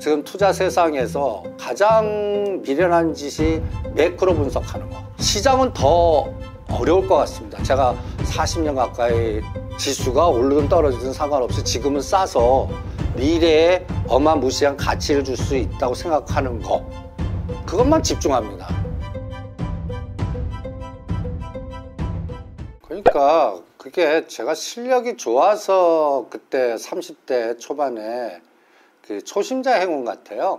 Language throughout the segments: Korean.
지금 투자 세상에서 가장 미련한 짓이 매크로 분석하는 거. 시장은 더 어려울 것 같습니다. 제가 40년 가까이 지수가 오르든 떨어지든 상관없이 지금은 싸서 미래에 어마무시한 가치를 줄 수 있다고 생각하는 거, 그것만 집중합니다. 그러니까 그게 제가 실력이 좋아서 그때 30대 초반에 그 초심자 행운 같아요.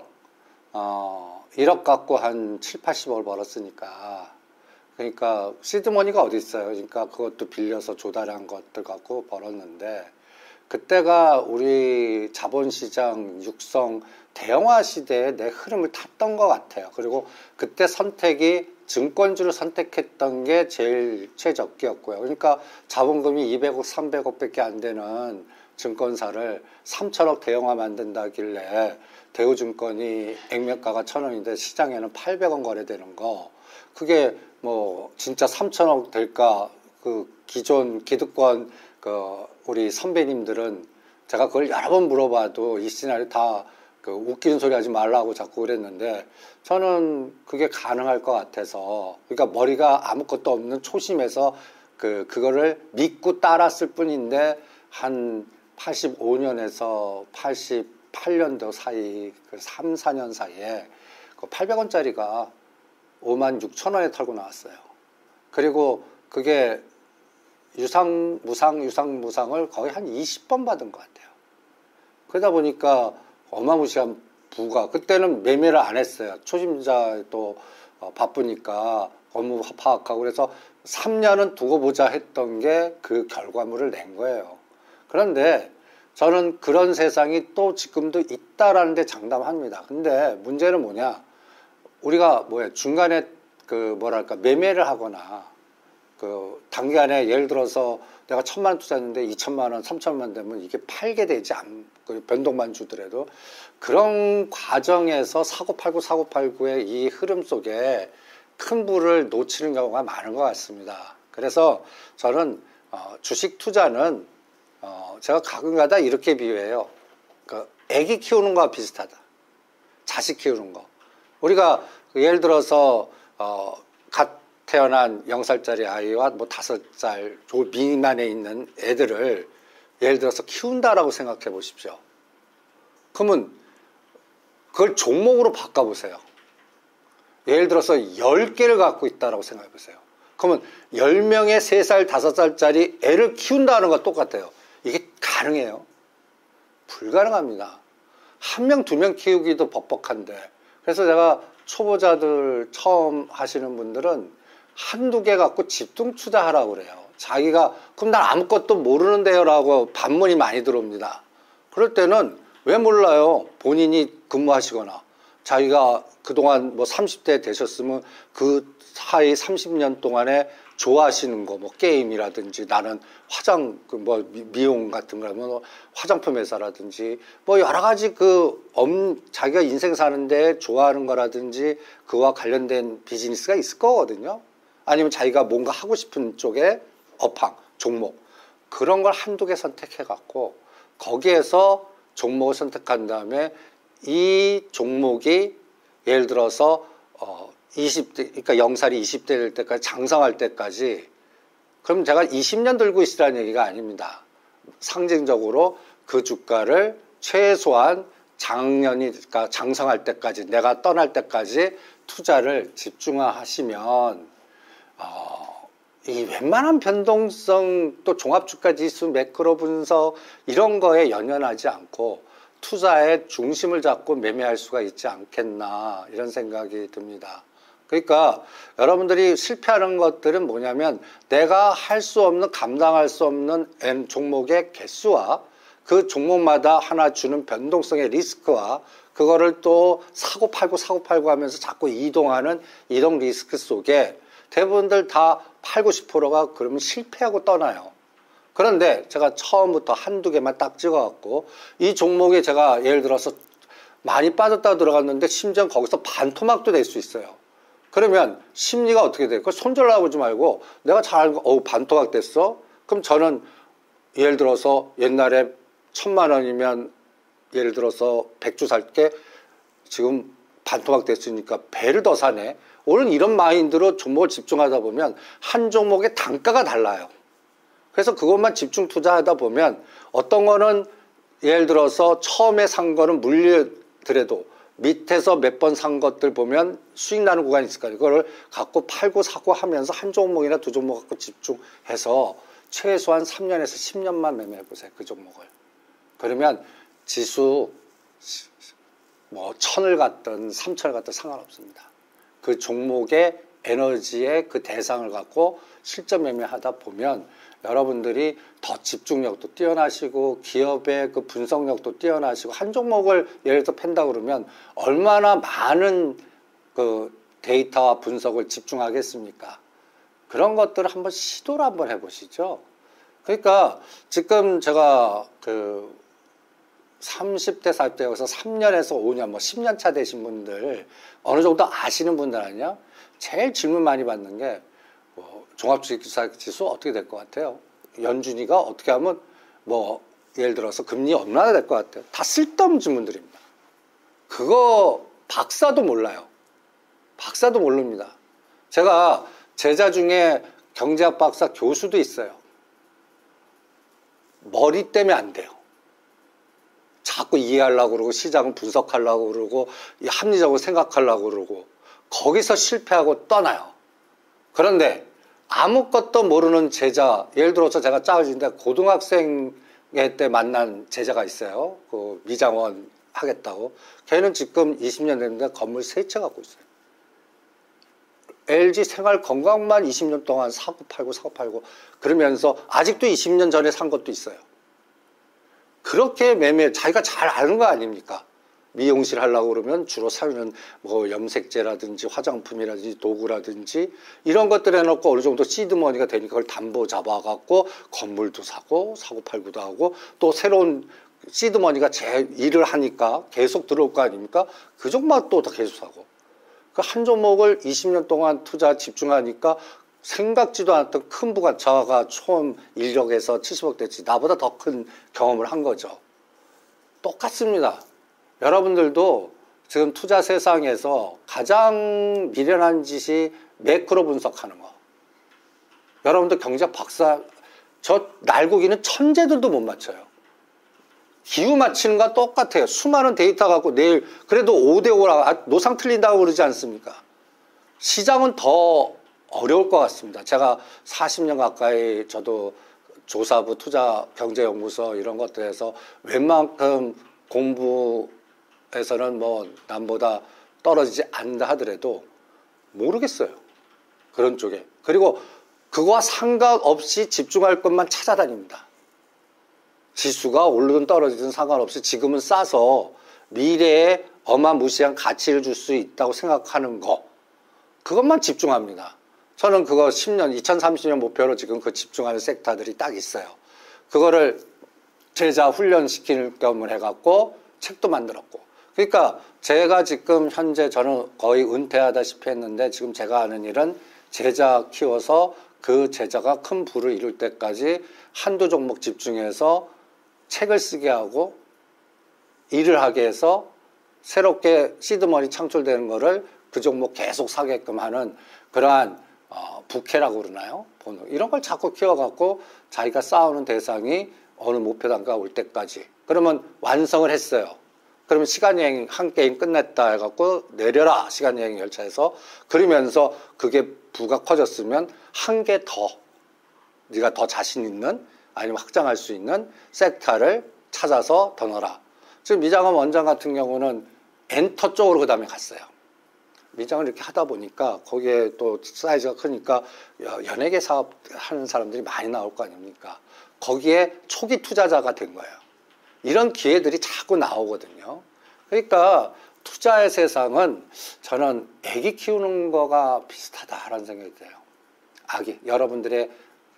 1억 갖고 한 7, 80억을 벌었으니까. 그러니까 시드머니가 어디 있어요. 그러니까 그것도 빌려서 조달한 것들 갖고 벌었는데, 그때가 우리 자본시장 육성 대형화 시대에 내 흐름을 탔던 것 같아요. 그리고 그때 선택이 증권주를 선택했던 게 제일 최적기였고요. 그러니까 자본금이 200억, 300억 밖에 안 되는 증권사를 3천억 대형화 만든다길래 대우증권이 액면가가 1,000원인데 시장에는 800원 거래되는 거, 그게 뭐 진짜 3천억 될까? 그 기존 기득권 우리 선배님들은 제가 그걸 여러 번 물어봐도 이 시나리오 다 웃기는 소리 하지 말라고 자꾸 그랬는데, 저는 그게 가능할 것 같아서, 그러니까 머리가 아무것도 없는 초심에서 그거를 믿고 따랐을 뿐인데, 한 85년에서 88년도 사이, 3, 4년 사이에 800원짜리가 56,000원에 털고 나왔어요. 그리고 그게 유상, 무상을 거의 한 20번 받은 것 같아요. 그러다 보니까 어마무시한 부가, 그때는 매매를 안 했어요. 초심자도 바쁘니까 업무 파악하고, 그래서 3년은 두고 보자 했던 게 그 결과물을 낸 거예요. 그런데 저는 그런 세상이 또 지금도 있다라는 데 장담합니다. 근데 문제는 뭐냐, 우리가 중간에 매매를 하거나 단기간에 예를 들어서 내가 1,000만 원 투자했는데 2,000만 원, 3,000만 원 되면 이게 팔게 되지 변동만 주더라도, 그런 과정에서 사고팔고의 이 흐름 속에 큰 부를 놓치는 경우가 많은 것 같습니다. 그래서 저는 주식 투자는 제가 가끔가다 이렇게 비유해요. 애기 키우는 거와 비슷하다. 자식 키우는 거. 우리가 예를 들어서 갓 태어난 0살짜리 아이와 5살 미만에 있는 애들을 예를 들어서 키운다라고 생각해 보십시오. 그러면 그걸 종목으로 바꿔보세요. 예를 들어서 10개를 갖고 있다라고 생각해 보세요. 그러면 10명의 3살, 5살짜리 애를 키운다는 거 똑같아요. 이게 가능해요? 불가능합니다. 1명, 2명 키우기도 벅벅한데. 그래서 제가 초보자들 처음 하시는 분들은 한두 개 갖고 집중 투자하라고 그래요. 자기가 그럼 난 아무것도 모르는데요 라고 반문이 많이 들어옵니다. 그럴 때는 왜 몰라요? 본인이 근무하시거나 자기가 그동안 30대 되셨으면 그 사이 30년 동안에 좋아하시는 거, 게임이라든지, 나는 미용 같은 거, 화장품 회사라든지, 여러 가지 자기가 인생 사는데 좋아하는 거라든지, 그와 관련된 비즈니스가 있을 거거든요. 아니면 자기가 뭔가 하고 싶은 쪽에 업황, 종목, 그런 걸 한두 개 선택해갖고, 거기에서 종목을 선택한 다음에 이 종목이 예를 들어서 20대, 그러니까 0살이 20대 될 때까지, 장성할 때까지, 그럼 제가 20년 들고 있으라는 얘기가 아닙니다. 상징적으로 그 주가를 최소한 그러니까 장성할 때까지, 내가 떠날 때까지 투자를 집중하시면, 이 웬만한 변동성, 또 종합주가 지수, 매크로 분석, 이런 거에 연연하지 않고 투자의 중심을 잡고 매매할 수가 있지 않겠나, 이런 생각이 듭니다. 그러니까 여러분들이 실패하는 것들은 뭐냐면, 내가 할 수 없는, 감당할 수 없는 종목의 개수와 그 종목마다 하나 주는 변동성의 리스크와 그거를 또 사고팔고 하면서 자꾸 이동하는 이동 리스크 속에 대부분들 다 80~90%가 그러면 실패하고 떠나요. 그런데 제가 처음부터 한두 개만 딱 찍어갖고, 이 종목에 제가 예를 들어서 많이 빠졌다 들어갔는데 심지어 거기서 반토막도 낼 수 있어요. 그러면 심리가 어떻게 돼요? 그걸 손절하지 말고, 내가 잘 알고 반토막 됐어? 그럼 저는 예를 들어서 옛날에 1,000만 원이면 예를 들어서 100주 살게 지금 반토막 됐으니까 배를 더 사네. 오늘 이런 마인드로 종목을 집중하다 보면 한 종목의 단가가 달라요. 그래서 그것만 집중 투자하다 보면 어떤 거는 예를 들어서 처음에 산 거는 물리더라도 밑에서 몇 번 산 것들 보면 수익 나는 구간이 있을 거예요. 그걸 갖고 팔고 사고 하면서 한 종목이나 두 종목 갖고 집중해서 최소한 3년에서 10년만 매매해 보세요. 그 종목을. 그러면 지수 뭐 1000을 갔든 3000을 갔든 상관없습니다. 그 종목의 에너지의 그 대상을 갖고 실전 매매하다 보면 여러분들이 더 집중력도 뛰어나시고 기업의 그 분석력도 뛰어나시고 한 종목을 예를 들어 팬다 그러면 얼마나 많은 그 데이터와 분석을 집중하겠습니까? 그런 것들을 한번 시도를 한번 해보시죠. 그러니까 지금 제가 그 30대, 40대 여기서 3년에서 5년, 뭐 10년 차 되신 분들 어느 정도 아시는 분들 아니냐? 제일 질문 많이 받는 게 종합주식지수 어떻게 될 것 같아요? 연준이가 어떻게 하면 뭐 예를 들어서 금리 얼마나 될 것 같아요? 다 쓸데없는 질문들입니다. 그거 박사도 몰라요. 박사도 모릅니다. 제가 제자 중에 경제학 박사 교수도 있어요. 머리 때문에 안 돼요. 자꾸 이해하려고 그러고 시장을 분석하려고 그러고 합리적으로 생각하려고 그러고 거기서 실패하고 떠나요. 그런데 아무것도 모르는 제자, 예를 들어서 제가 짜여진데 고등학생 때 만난 제자가 있어요. 그 미장원 하겠다고. 걔는 지금 20년 됐는데 건물 3채 갖고 있어요. LG 생활건강만 20년 동안 사고 팔고 그러면서 아직도 20년 전에 산 것도 있어요. 그렇게 매매, 자기가 잘 아는 거 아닙니까? 미용실 하려고 그러면 주로 사유는 뭐 염색제라든지 화장품이라든지 도구라든지 이런 것들 해놓고 어느 정도 시드머니가 되니까 그걸 담보 잡아갖고 건물도 사고 팔고도 하고 또 새로운 시드머니가 제 일을 하니까 계속 들어올 거 아닙니까? 그 종목 또 계속 사고. 그 한 종목을 20년 동안 투자 집중하니까 생각지도 않았던 큰 부가차가 총 인력에서 70억 됐지. 나보다 더 큰 경험을 한 거죠. 똑같습니다. 여러분들도 지금 투자 세상에서 가장 미련한 짓이 매크로 분석하는 거. 여러분들 경제학 박사, 저 날고기는 천재들도 못 맞춰요. 기후 맞히는 거 똑같아요. 수많은 데이터 갖고 내일 그래도 5대5라 노상 틀린다고 그러지 않습니까? 시장은 더 어려울 것 같습니다. 제가 40년 가까이 저도 조사부, 투자경제연구소 이런 것들에서 웬만큼 공부에서는 뭐 남보다 떨어지지 않는다 하더라도 모르겠어요. 그런 쪽에. 그리고 그거와 상관없이 집중할 것만 찾아다닙니다. 지수가 오르든 떨어지든 상관없이 지금은 싸서 미래에 어마무시한 가치를 줄 수 있다고 생각하는 거. 그것만 집중합니다. 저는 그거 10년, 2030년 목표로 지금 그 집중하는 섹터들이 딱 있어요. 그거를 제자 훈련시키는 겸을 해갖고 책도 만들었고. 그러니까 제가 지금 현재 저는 거의 은퇴하다시피 했는데 지금 제가 하는 일은 제자 키워서 그 제자가 큰 부를 이룰 때까지 한두 종목 집중해서 책을 쓰게 하고 일을 하게 해서 새롭게 시드머니 창출되는 거를 그 종목 계속 사게끔 하는 그러한 부캐라고 그러나요? 이런 걸 자꾸 키워갖고 자기가 싸우는 대상이 어느 목표 단가가 올 때까지 그러면 완성을 했어요. 그러면 시간여행 한 게임 끝냈다 해갖고 내려라 시간여행 열차에서 그러면서 그게 부가 커졌으면 한 개 더 네가 더 자신 있는 아니면 확장할 수 있는 섹터를 찾아서 더 넣어라. 지금 미장원 원장 같은 경우는 엔터 쪽으로 그 다음에 갔어요. 미장을 이렇게 하다 보니까 거기에 또 사이즈가 크니까 연예계 사업 하는 사람들이 많이 나올 거 아닙니까? 거기에 초기 투자자가 된 거예요. 이런 기회들이 자꾸 나오거든요. 그러니까 투자의 세상은 저는 애기 키우는 거가 비슷하다라는 생각이 들어요. 아기, 여러분들의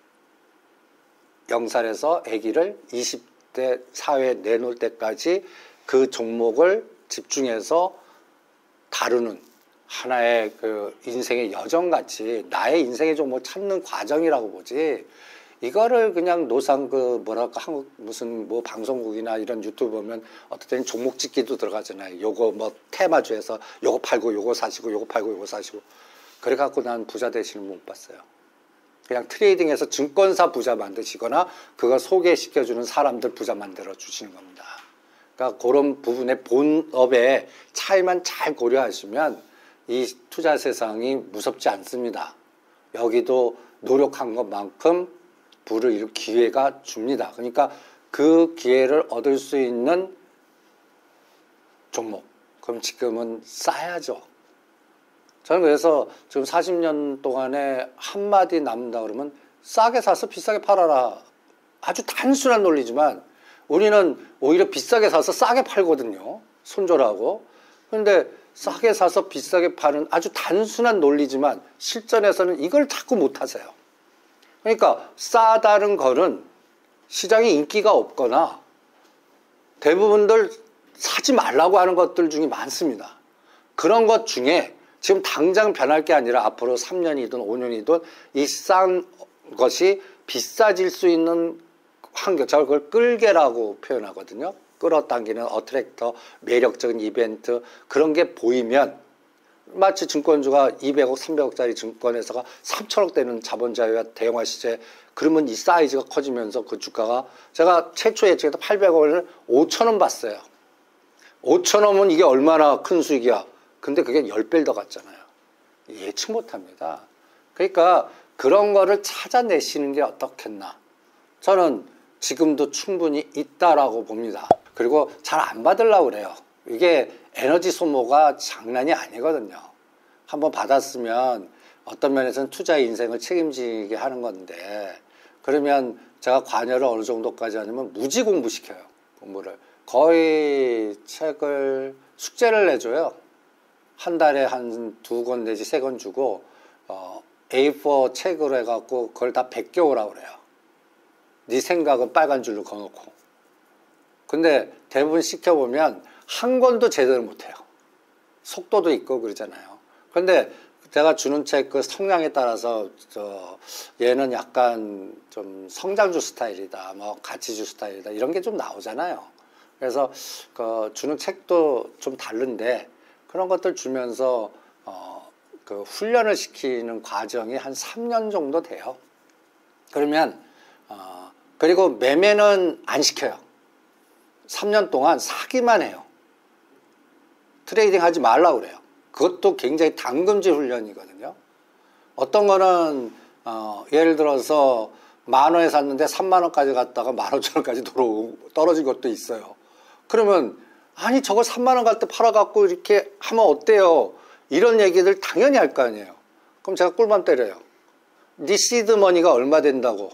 영살에서 아기를 20대 사회에 내놓을 때까지 그 종목을 집중해서 다루는 하나의 그 인생의 여정같이 나의 인생의 종목 찾는 과정이라고 보지 이거를 그냥 노상 그 뭐랄까 한국 무슨 뭐 방송국이나 이런 유튜브 보면 어떨 때는 종목 찍기도 들어가잖아요. 요거 뭐 테마주에서 요거 팔고 요거 사시고 요거 팔고 요거 사시고. 그래갖고 난 부자 되시는 분 못 봤어요. 그냥 트레이딩해서 증권사 부자 만드시거나 그거 소개시켜주는 사람들 부자 만들어 주시는 겁니다. 그러니까 그런 부분의 본업의 차이만 잘 고려하시면 이 투자 세상이 무섭지 않습니다. 여기도 노력한 것만큼 부를 이룰 기회가 줍니다. 그러니까 그 기회를 얻을 수 있는 종목, 그럼 지금은 싸야죠. 저는 그래서 지금 40년 동안에 한마디 남는다 그러면 싸게 사서 비싸게 팔아라. 아주 단순한 논리지만 우리는 오히려 비싸게 사서 싸게 팔거든요. 손절하고. 그런데 싸게 사서 비싸게 파는 아주 단순한 논리지만 실전에서는 이걸 자꾸 못하세요. 그러니까 싸다는 거는 시장에 인기가 없거나 대부분들 사지 말라고 하는 것들 중에 많습니다. 그런 것 중에 지금 당장 변할 게 아니라 앞으로 3년이든 5년이든 이 싼 것이 비싸질 수 있는 환경, 제가 그걸 끌개라고 표현하거든요. 끌어당기는 어트랙터, 매력적인 이벤트, 그런 게 보이면 마치 증권주가 200억, 300억짜리 증권회사가 3천억 되는 자본 자유화 대형화 시제, 그러면 이 사이즈가 커지면서 그 주가가 제가 최초 예측에도 800억을 5천원 봤어요. 5천원은 이게 얼마나 큰 수익이야. 근데 그게 10배를 더 갔잖아요. 예측 못합니다. 그러니까 그런 거를 찾아내시는 게 어떻겠나. 저는 지금도 충분히 있다라고 봅니다. 그리고 잘 안 받으려고 그래요. 이게 에너지 소모가 장난이 아니거든요. 한번 받았으면 어떤 면에서는 투자 인생을 책임지게 하는 건데, 그러면 제가 관여를 어느 정도까지 하냐면 무지 공부시켜요. 공부를. 거의 책을, 숙제를 내줘요. 한 달에 한 2권 내지 3권 주고 A4 책으로 해갖고 그걸 다 베껴오라고 그래요. 네 생각은 빨간 줄로 그어놓고. 근데 대부분 시켜보면 한 권도 제대로 못해요. 속도도 있고 그러잖아요. 그런데 제가 주는 책 그 성향에 따라서 얘는 약간 좀 성장주 스타일이다, 뭐 가치주 스타일이다, 이런 게 좀 나오잖아요. 그래서 그 주는 책도 좀 다른데 그런 것들 주면서 그 훈련을 시키는 과정이 한 3년 정도 돼요. 그러면 그리고 매매는 안 시켜요. 3년 동안 사기만 해요. 트레이딩 하지 말라고 그래요. 그것도 굉장히 당금질 훈련이거든요. 어떤 거는 예를 들어서 10,000원에 샀는데 30,000원까지 갔다가 15,000원까지 떨어진 것도 있어요. 그러면 아니 저걸 30,000원 갈 때 팔아갖고 이렇게 하면 어때요? 이런 얘기들 당연히 할 거 아니에요. 그럼 제가 꿀밤 때려요. 네 시드머니가 얼마 된다고?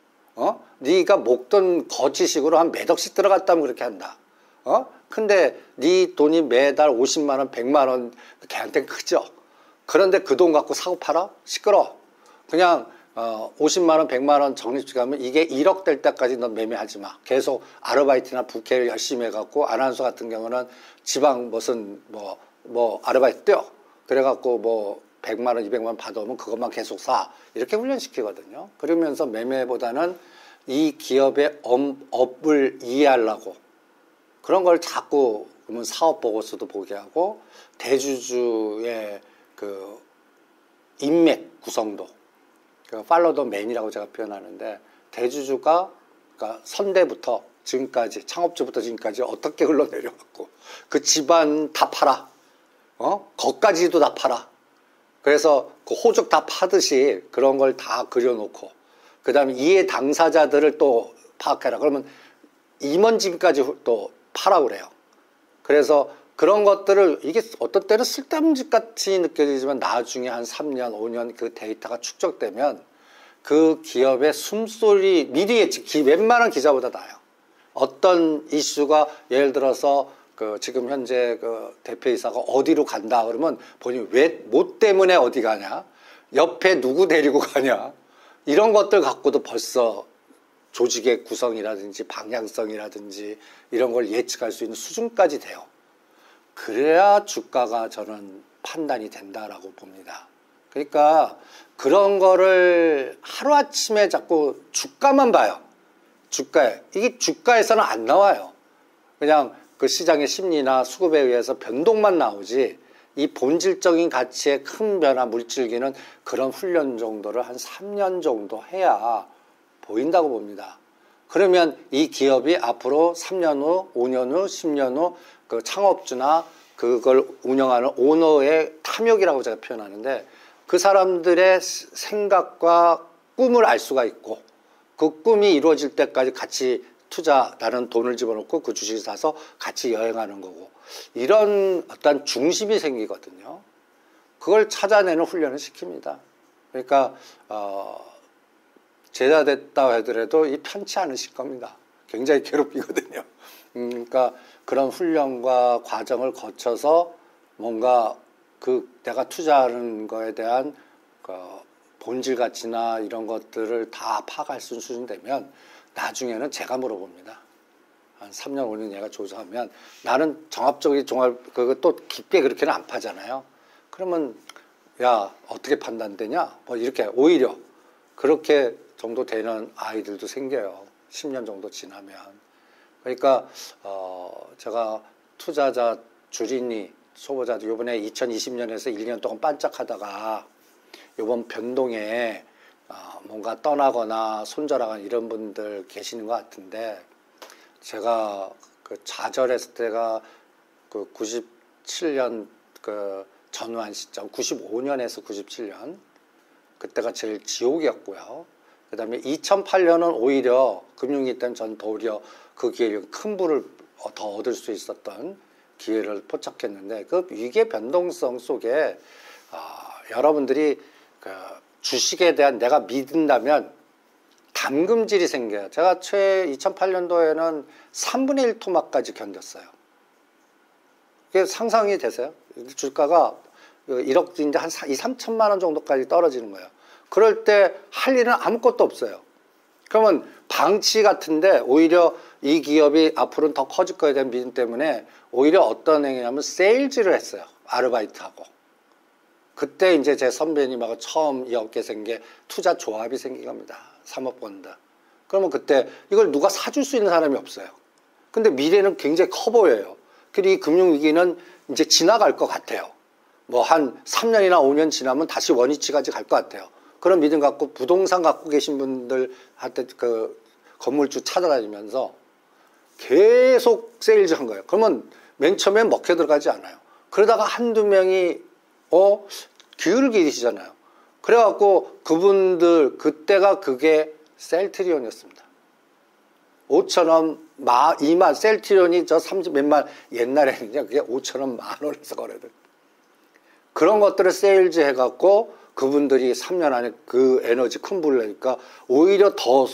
네가 목돈 거치식으로 한 몇 억씩 들어갔다면 그렇게 한다. 근데 네 돈이 매달 50만 원, 100만 원 걔한테는 크죠. 그런데 그 돈 갖고 사고 팔아? 시끄러워. 그냥 50만 원, 100만 원 적립식 하면 이게 1억 될 때까지 넌 매매하지 마. 계속 아르바이트나 부캐를 열심히 해갖고, 아나운서 같은 경우는 지방 무슨 뭐 아르바이트 뛰어. 그래갖고 뭐 100만 원, 200만 원 받아오면 그것만 계속 사. 이렇게 훈련시키거든요. 그러면서 매매보다는 이 기업의 업을 이해하려고 그런 걸 자꾸, 그러면 사업 보고서도 보게 하고, 대주주의 그 인맥 구성도, 그 팔로우 더 맨이라고 제가 표현하는데, 대주주가 그러니까 선대부터 지금까지, 창업주부터 지금까지 어떻게 흘러내려왔고, 그 집안 다 팔아. 거까지도 다 팔아. 그래서 그 호적 다 파듯이 그런 걸 다 그려놓고, 그 다음에 이해 당사자들을 또 파악해라. 그러면 임원진까지 또 파라고 그래요. 그래서 그런 것들을, 이게 어떤 때는 쓸데없는 짓 같이 느껴지지만 나중에 한 3년, 5년 그 데이터가 축적되면 그 기업의 숨소리 미리 예측, 웬만한 기자보다 나아요. 어떤 이슈가 예를 들어서 그 지금 현재 그 대표이사가 어디로 간다 그러면 본인이 뭐 때문에 어디 가냐, 옆에 누구 데리고 가냐, 이런 것들 갖고도 벌써 조직의 구성이라든지 방향성이라든지 이런 걸 예측할 수 있는 수준까지 돼요. 그래야 주가가 저는 판단이 된다라고 봅니다. 그러니까 그런 거를 하루아침에 자꾸 주가만 봐요. 주가에. 이게 주가에서는 안 나와요. 그냥 그 시장의 심리나 수급에 의해서 변동만 나오지, 이 본질적인 가치의 큰 변화, 물질기는 그런 훈련 정도를 한 3년 정도 해야 보인다고 봅니다. 그러면 이 기업이 앞으로 3년 후, 5년 후, 10년 후 그 창업주나 그걸 운영하는 오너의 탐욕이라고 제가 표현하는데, 그 사람들의 생각과 꿈을 알 수가 있고, 그 꿈이 이루어질 때까지 같이 투자, 나는 돈을 집어넣고 그 주식을 사서 같이 여행하는 거고, 이런 어떤 중심이 생기거든요. 그걸 찾아내는 훈련을 시킵니다. 그러니까 제자 됐다 하더라도 이 편치 않으실 겁니다. 굉장히 괴롭히거든요. 그러니까 그런 훈련과 과정을 거쳐서 뭔가 그 내가 투자하는 거에 대한 그 본질 가치나 이런 것들을 다 파악할 수 있는 수준 되면 나중에는 제가 물어봅니다. 한 3년, 5년 얘가 조사하면, 나는 정합적인 그거 또 깊게 그렇게는 안 파잖아요. 그러면 야, 어떻게 판단되냐? 뭐 이렇게 오히려 그렇게 정도 되는 아이들도 생겨요. 10년 정도 지나면. 그러니까 제가 투자자 주린이 초보자들 이번에 2020년에서 1년 동안 반짝하다가 이번 변동에 뭔가 떠나거나 손절하거나 이런 분들 계시는 것 같은데, 제가 그 좌절했을 때가 그 97년 그 전후한 시점, 95년에서 97년, 그때가 제일 지옥이었고요. 그 다음에 2008년은 오히려 금융위 때문에 전 오히려 그 기회를 큰 부를 더 얻을 수 있었던 기회를 포착했는데, 그 위기의 변동성 속에 여러분들이 그 주식에 대한 내가 믿는다면 담금질이 생겨요. 제가 2008년도에는 3분의 1 토막까지 견뎠어요. 그게 상상이 되세요? 주가가 1억 이제 한 2, 3천만 원 정도까지 떨어지는 거예요. 그럴 때 할 일은 아무것도 없어요. 그러면 방치 같은데, 오히려 이 기업이 앞으로는 더 커질 거에 대한 믿음 때문에 오히려 어떤 행위냐면 세일즈를 했어요. 아르바이트하고. 그때 이제 제 선배님하고 처음 이 업계 생긴 게 투자 조합이 생긴 겁니다. 사모펀드. 그러면 그때 이걸 누가 사줄 수 있는 사람이 없어요. 근데 미래는 굉장히 커 보여요. 그리고 이 금융위기는 이제 지나갈 것 같아요. 뭐 한 3년이나 5년 지나면 다시 원위치까지 갈 것 같아요. 그런 믿음 갖고 부동산 갖고 계신 분들한테 그 건물주 찾아다니면서 계속 세일즈 한 거예요. 그러면 맨 처음엔 먹혀 들어가지 않아요. 그러다가 한두 명이 기울을 기르시잖아요. 그래갖고 그분들 그때가 그게 셀트리온이었습니다. 5,000원, 2만, 셀트리온이 저 30 몇만, 옛날에는요 그게 5,000원, 10,000원에서 거래를. 그런 것들을 세일즈 해갖고 그분들이 3년 안에 그 에너지 큰 불을 내니까 오히려 더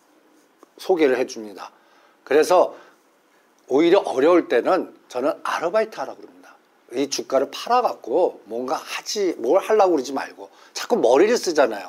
소개를 해줍니다. 그래서 오히려 어려울 때는 저는 아르바이트 하라고 그럽니다. 이 주가를 팔아갖고 뭔가 뭘 하려고 그러지 말고 자꾸 머리를 쓰잖아요.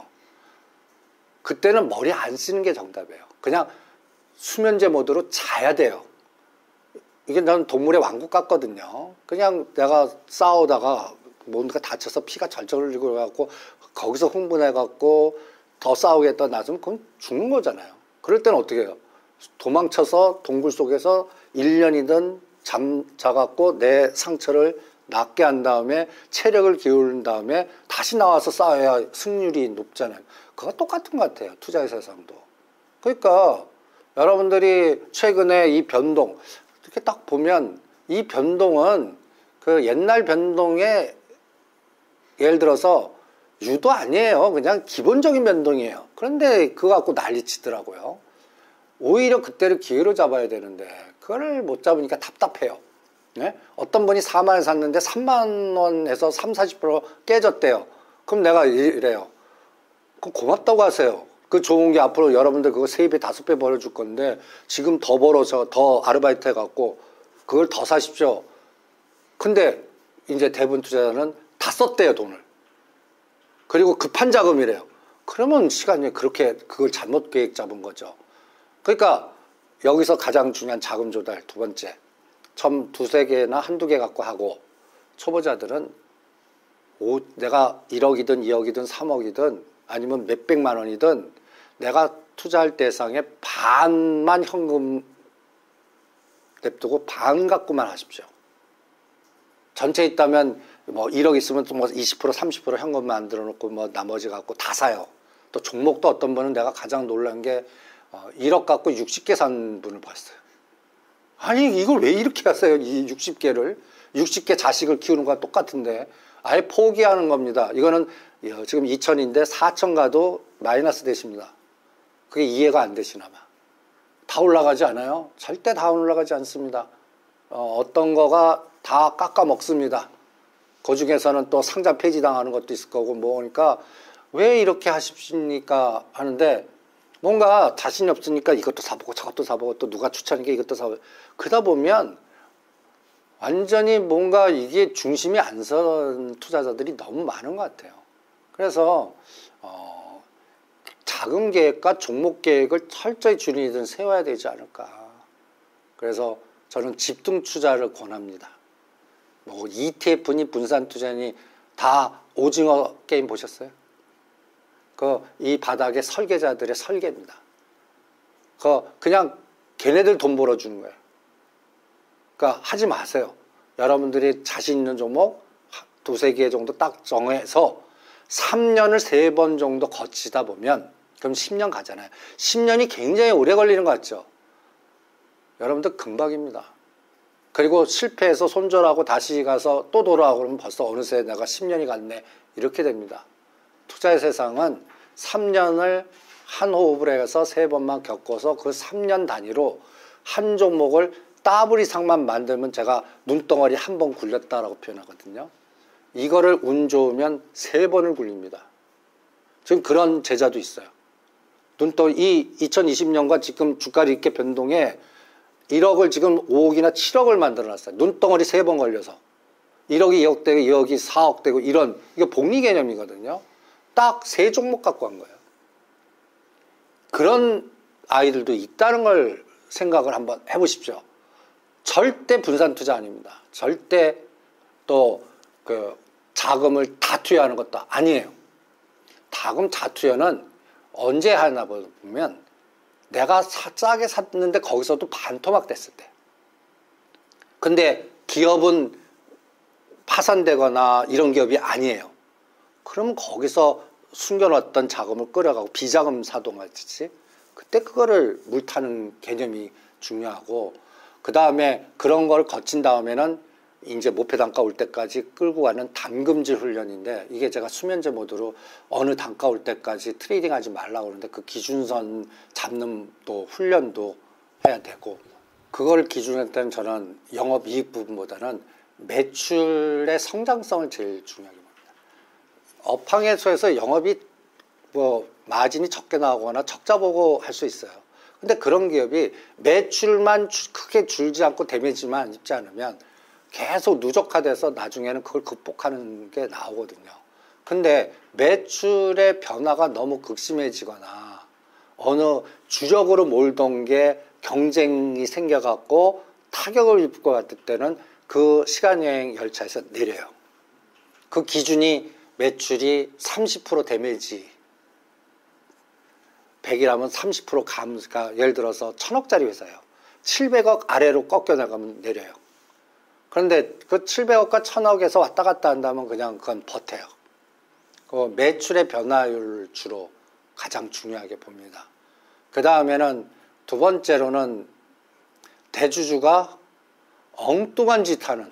그때는 머리 안 쓰는 게 정답이에요. 그냥 수면제 모드로 자야 돼요. 이게 난 동물의 왕국 같거든요. 그냥 내가 싸우다가 뭔가 다쳐서 피가 절절 흘리고 그래갖고 거기서 흥분해갖고 더 싸우겠다 나서면 그건 죽는 거잖아요. 그럴 때는 어떻게 해요? 도망쳐서 동굴 속에서 1년이든 자갖고 내 상처를 낫게 한 다음에 체력을 기울인 다음에 다시 나와서 싸워야 승률이 높잖아요. 그거 똑같은 것 같아요. 투자의 세상도. 그러니까 여러분들이 최근에 이 변동 이렇게 딱 보면 이 변동은 그 옛날 변동에 예를 들어서 유도 아니에요. 그냥 기본적인 변동이에요. 그런데 그거 갖고 난리치더라고요. 오히려 그때를 기회로 잡아야 되는데 그걸 못 잡으니까 답답해요. 네? 어떤 분이 4만 원 샀는데 3만 원에서 30, 40% 깨졌대요. 그럼 내가 이래요. 그럼 고맙다고 하세요. 그 좋은 게 앞으로 여러분들 그거 3배, 5배 벌어줄 건데 지금 더 벌어서 더 아르바이트 해갖고 그걸 더 사십시오. 근데 이제 대부분 투자자는 다 썼대요, 돈을. 그리고 급한 자금이래요. 그러면 시간이 그렇게 그걸 잘못 계획 잡은 거죠. 그러니까 여기서 가장 중요한 자금 조달 두 번째. 처음 2-3개나 1-2개 갖고 하고 초보자들은 내가 1억이든 2억이든 3억이든 아니면 몇백만 원이든 내가 투자할 대상의 반만 현금 냅두고 반 갖고만 하십시오. 전체 있다면 뭐 1억 있으면 또 뭐 20% 30% 현금 만들어 놓고 뭐 나머지 갖고 다 사요. 또 종목도 어떤 분은 내가 가장 놀란 게 1억 갖고 60개 산 분을 봤어요. 아니 이걸 왜 이렇게 하세요? 이 60개를 60개 자식을 키우는 거와 똑같은데 아예 포기하는 겁니다. 이거는 지금 2천인데 4천 가도 마이너스 되십니다. 그게 이해가 안 되시나 봐. 다 올라가지 않아요? 절대 다 올라가지 않습니다. 어떤 거가 다 깎아 먹습니다. 그 중에서는 또 상장 폐지 당하는 것도 있을 거고 뭐니까 왜 이렇게 하십니까 하는데 뭔가 자신이 없으니까 이것도 사보고 저것도 사보고 또 누가 추천하니까 이것도 사보고 그러다 보면 완전히 뭔가 이게 중심이 안 선 투자자들이 너무 많은 것 같아요. 그래서 자금 계획과 종목 계획을 철저히 주린이들은 세워야 되지 않을까. 그래서 저는 집중 투자를 권합니다. 뭐 ETF니 분산 투자니 다 오징어 게임 보셨어요? 이 바닥의 설계자들의 설계입니다. 그냥 걔네들 돈 벌어주는 거예요. 그러니까 하지 마세요. 여러분들이 자신 있는 종목 두세 개 정도 딱 정해서 3년을 3번 정도 거치다 보면 그럼 10년 가잖아요. 10년이 굉장히 오래 걸리는 것 같죠? 여러분들 금방입니다. 그리고 실패해서 손절하고 다시 가서 또 돌아오고 그러면 벌써 어느새 내가 10년이 갔네. 이렇게 됩니다. 투자의 세상은 3년을 한 호흡을 해서 3번만 겪어서 그 3년 단위로 한 종목을 더블 이상만 만들면 제가 눈덩어리 한 번 굴렸다라고 표현하거든요. 이거를 운 좋으면 3번을 굴립니다. 지금 그런 제자도 있어요. 이 2020년과 지금 주가를 이렇게 변동해 1억을 지금 5억이나 7억을 만들어놨어요. 눈덩어리 3번 걸려서. 1억이 2억 되고 2억이 4억 되고 이런 이거 복리 개념이거든요. 딱 3종목 갖고 간 거예요. 그런 아이들도 있다는 걸 생각을 한번 해보십시오. 절대 분산 투자 아닙니다. 절대 또 자금을 다 투여하는 것도 아니에요. 자금 다 투여는 언제 하나 보면 내가 싸게 샀는데 거기서도 반토막 됐을 때. 근데 기업은 파산되거나 이런 기업이 아니에요. 그러면 거기서 숨겨놨던 자금을 끌어가고 비자금 사동하듯이 그때 그거를 물타는 개념이 중요하고 그 다음에 그런 걸 거친 다음에는 이제 목표 단가 올 때까지 끌고 가는 담금질 훈련인데 이게 제가 수면제 모드로 어느 단가 올 때까지 트레이딩 하지 말라고 그러는데 그 기준선 잡는 또 훈련도 해야 되고 그걸 기준할 때는 저는 영업이익 부분보다는 매출의 성장성을 제일 중요하게 봅니다. 업황에서에서 영업이 뭐 마진이 적게 나오거나 적자 보고 할 수 있어요. 근데 그런 기업이 매출만 크게 줄지 않고 데미지만 입지 않으면 계속 누적화돼서 나중에는 그걸 극복하는 게 나오거든요. 근데 매출의 변화가 너무 극심해지거나 어느 주력으로 몰던 게 경쟁이 생겨갖고 타격을 입을 것 같을 때는 그 시간여행 열차에서 내려요. 그 기준이 매출이 30% 데미지 100이라면 30% 감소가 예를 들어서 1000억짜리 회사예요. 700억 아래로 꺾여나가면 내려요. 그런데 그 700억과 1000억에서 왔다 갔다 한다면 그냥 그건 버텨요. 그 매출의 변화율을 주로 가장 중요하게 봅니다. 그 다음에는 두 번째로는 대주주가 엉뚱한 짓 하는.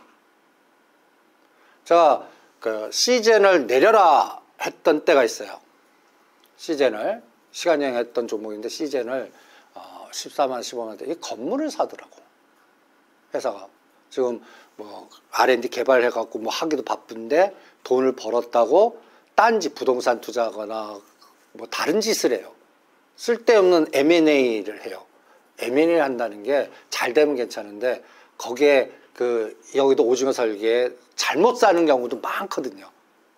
제가 그 시젠을 내려라 했던 때가 있어요. 시젠을 시간여행 했던 종목인데 시젠을 14만 15만 대 이 건물을 사더라고. 회사가 지금 뭐 R&D 개발해갖고 뭐 하기도 바쁜데 돈을 벌었다고 딴지 부동산 투자하거나 뭐 다른 짓을 해요. 쓸데없는 M&A를 해요. M&A 한다는 게 잘 되면 괜찮은데 거기에 여기도 오징어 설계에 잘못 사는 경우도 많거든요.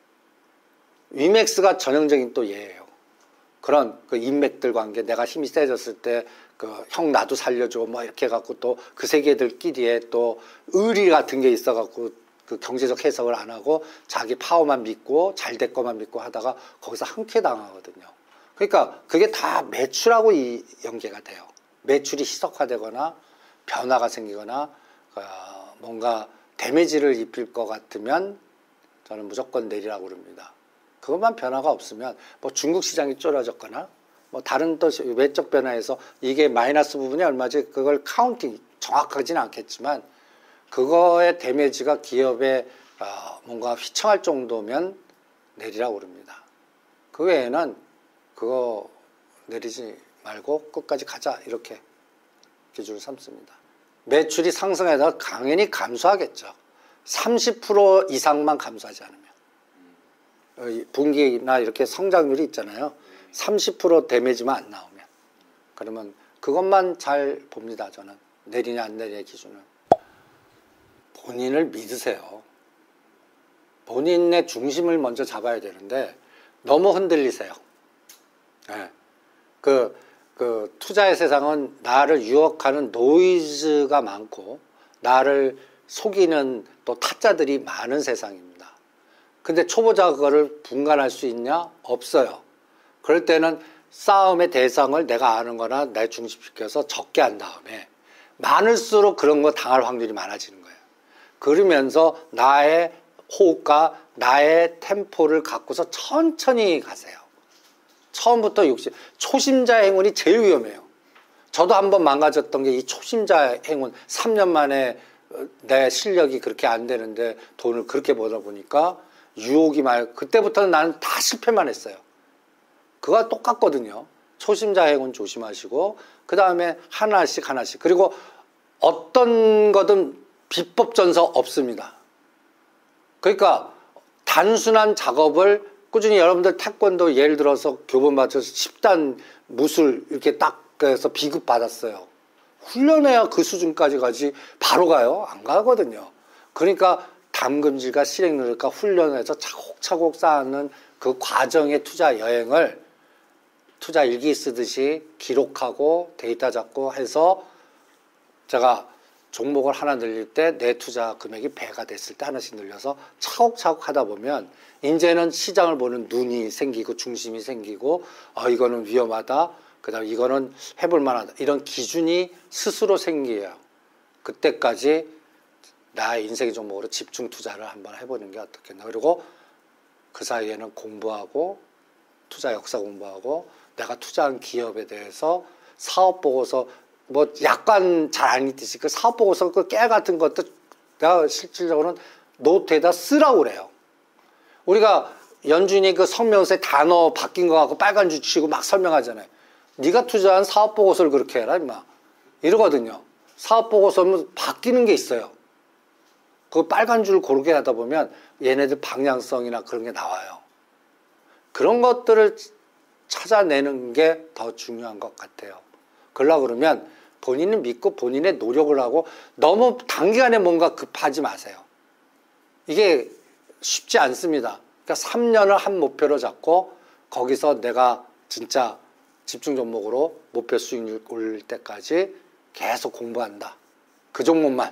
위맥스가 전형적인 또 예예요. 그런 인맥들 관계, 내가 힘이 세졌을 때 형 나도 살려줘 뭐 이렇게 해갖고 또 그 세계들끼리에 또 의리 같은 게 있어갖고 그 경제적 해석을 안 하고 자기 파워만 믿고 잘 될 것만 믿고 하다가 거기서 한쾌 당하거든요. 그러니까 그게 다 매출하고 연계가 돼요. 매출이 희석화되거나 변화가 생기거나 뭔가 데미지를 입힐 것 같으면 저는 무조건 내리라고 그럽니다. 그것만 변화가 없으면 뭐 중국 시장이 쪼려졌거나 뭐 다른 또 외적 변화에서 이게 마이너스 부분이 얼마지 그걸 카운팅 정확하지는 않겠지만 그거의 데미지가 기업에 뭔가 휘청할 정도면 내리라고 그럽니다. 그 외에는 그거 내리지 말고 끝까지 가자 이렇게 기준을 삼습니다. 매출이 상승해서 당연히 감소하겠죠. 30% 이상만 감소하지 않으면. 분기나 이렇게 성장률이 있잖아요. 30% 데미지만 안 나오면. 그러면 그것만 잘 봅니다. 저는 내리냐 안 내리냐 기준은. 본인을 믿으세요. 본인의 중심을 먼저 잡아야 되는데 너무 흔들리세요. 네. 그 투자의 세상은 나를 유혹하는 노이즈가 많고 나를 속이는 또 타짜들이 많은 세상입니다. 근데 초보자가 그거를 분간할 수 있냐? 없어요. 그럴 때는 싸움의 대상을 내가 아는 거나 내 중심시켜서 적게 한 다음에 많을수록 그런 거 당할 확률이 많아지는 거예요. 그러면서 나의 호흡과 나의 템포를 갖고서 천천히 가세요. 처음부터 초심자 행운이 제일 위험해요. 저도 한번 망가졌던 게 이 초심자 행운. 3년 만에 내 실력이 그렇게 안 되는데 돈을 그렇게 벌다 보니까 유혹이 그때부터는 나는 다 실패만 했어요. 그거 똑같거든요. 초심자 행운 조심하시고 그 다음에 하나씩 그리고 어떤 거든 비법 전서 없습니다. 그러니까 단순한 작업을 꾸준히 여러분들 태권도 예를 들어서 교본 맞춰서 10단 무술 이렇게 딱 해서 비급 받았어요. 훈련해야 그 수준까지 가지 바로 가요? 안 가거든요. 그러니까 담금질과 실행력과 훈련해서 차곡차곡 쌓는 그 과정의 투자 여행을 투자 일기 쓰듯이 기록하고 데이터 잡고 해서 제가 종목을 하나 늘릴 때 내 투자 금액이 배가 됐을 때 하나씩 늘려서 차곡차곡 하다 보면 이제는 시장을 보는 눈이 생기고 중심이 생기고 이거는 위험하다. 그다음 이거는 해볼 만하다. 이런 기준이 스스로 생겨요. 그때까지 나의 인생의 종목으로 집중 투자를 한번 해보는 게 어떻겠나. 그리고 그 사이에는 공부하고 투자 역사 공부하고 내가 투자한 기업에 대해서 사업 보고서 뭐 약간 잘 안 읽듯이 그 사업 보고서 그 깨 같은 것도 내가 실질적으로는 노트에다 쓰라고 그래요. 우리가 연준이 그 성명서에 단어 바뀐 거 갖고 빨간 줄 치고 막 설명하잖아요. 네가 투자한 사업 보고서를 그렇게 해라 임마 이러거든요. 사업 보고서는 바뀌는 게 있어요. 그 빨간 줄 고르게 하다 보면 얘네들 방향성이나 그런 게 나와요. 그런 것들을 찾아내는 게 더 중요한 것 같아요. 그러려고 그러면 본인을 믿고 본인의 노력을 하고 너무 단기간에 뭔가 급하지 마세요. 이게 쉽지 않습니다. 그러니까 3년을 한 목표로 잡고 거기서 내가 진짜 집중 종목으로 목표 수익률 올릴 때까지 계속 공부한다. 그 종목만.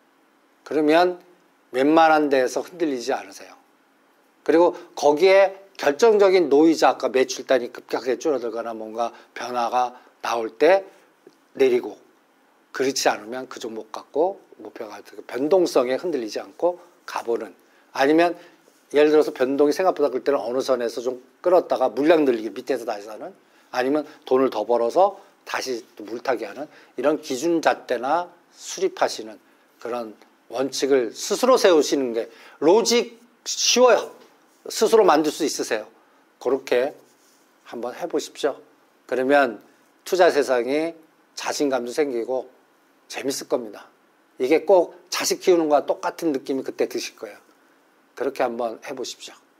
그러면 웬만한 데에서 흔들리지 않으세요. 그리고 거기에 결정적인 노이즈 아까 매출단이 급격하게 줄어들거나 뭔가 변화가 나올 때 내리고 그렇지 않으면 그 종목 갖고 목표가 변동성에 흔들리지 않고 가보는 아니면 예를 들어서 변동이 생각보다 그럴 때는 어느 선에서 좀 끌었다가 물량 늘리기 밑에서 다시 사는 아니면 돈을 더 벌어서 다시 또 물타기 하는 이런 기준 잣대나 수립하시는 그런 원칙을 스스로 세우시는 게 로직 쉬워요. 스스로 만들 수 있으세요. 그렇게 한번 해보십시오. 그러면 투자 세상이 자신감도 생기고 재밌을 겁니다. 이게 꼭 자식 키우는 거와 똑같은 느낌이 그때 드실 거예요. 그렇게 한번 해보십시오.